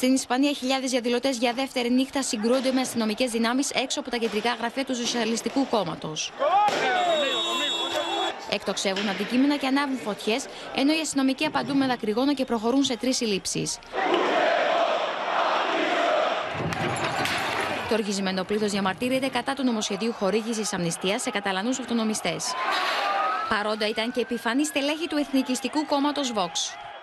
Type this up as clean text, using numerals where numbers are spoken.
Στην Ισπανία, χιλιάδες διαδηλωτές για δεύτερη νύχτα συγκρούονται με αστυνομικές δυνάμεις έξω από τα κεντρικά γραφεία του Σοσιαλιστικού Κόμματος. Εκτοξεύουν αντικείμενα και ανάβουν φωτιές, ενώ οι αστυνομικοί απαντούν με δακρυγόνα και προχωρούν σε 3 συλλήψεις. Το οργισμένο πλήθος διαμαρτύρεται κατά του νομοσχεδίου χορήγησης αμνηστίας σε Καταλανούς αυτονομιστές. Παρόντα ήταν και επιφανή στελέχη του Εθνικιστικού Κόμματος Vox.